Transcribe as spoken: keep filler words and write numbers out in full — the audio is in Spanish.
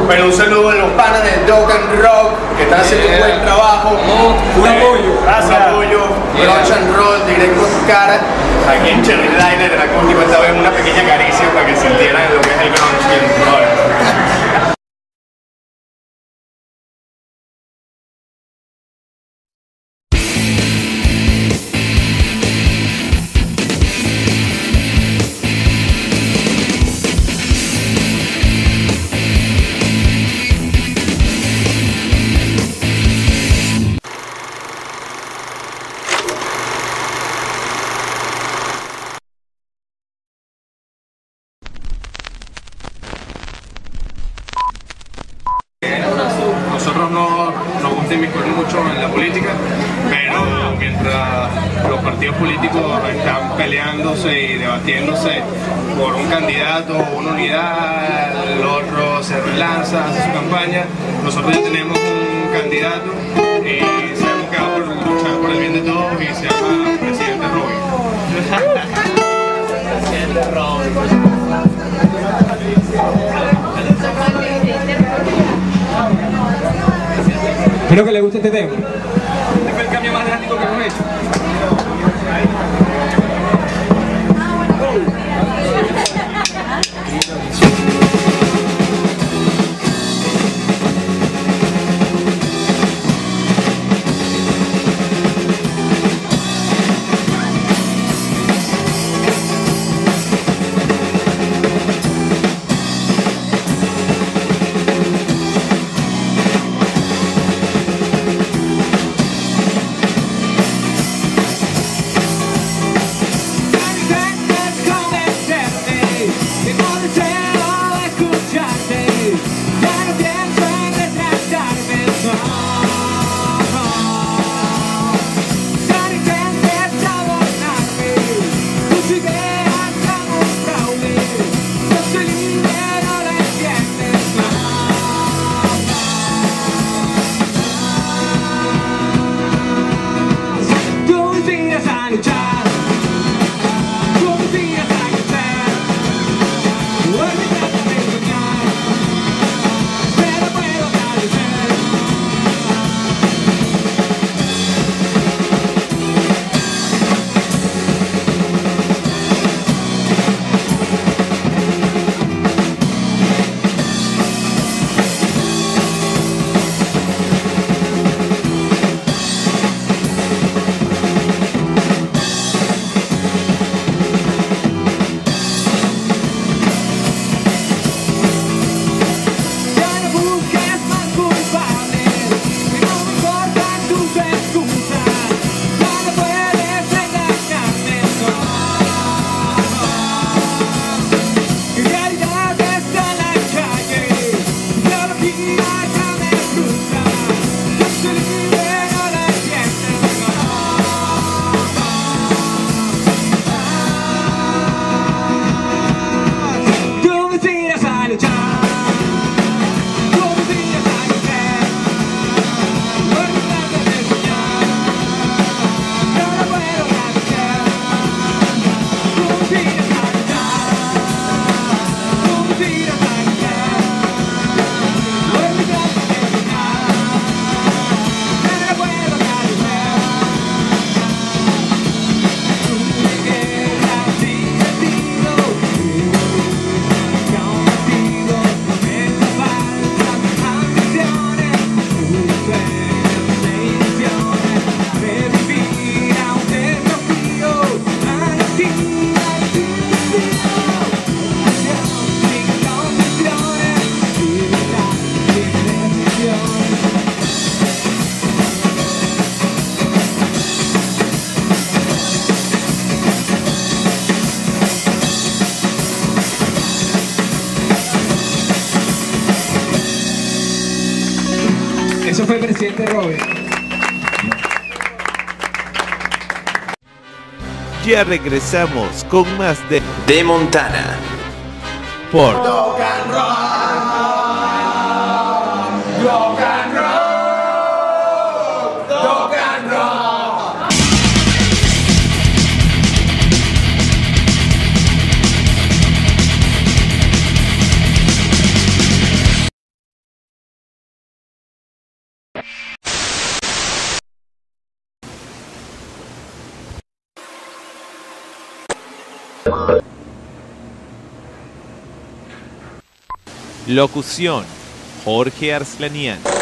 Pero un saludo a los panas del Dog and Rock que están haciendo un buen trabajo. Un apoyo. Gracias. Un apoyo. Grunge and Roll, directo a su cara. Aquí en Cherry Liner, el acústico, esta vez una pequeña caricia para que sintieran lo que es el grunge y el roll. Nosotros no nos gusta inmiscuir mucho en la política, pero mientras los partidos políticos están peleándose y debatiéndose por un candidato o una unidad, el otro se relanza, hace su campaña, nosotros ya tenemos un candidato y sabemos que va por luchar por el bien de todos y se llama Presidente Robin. Presidente Robin. Espero que les guste este tema. Este fue el cambio más drástico que hemos hecho. Eso fue el Presidente Robin. Ya regresamos con más de De Montana por Dog and Rock. Dog and Rock. Locución: Jorge Arslanian.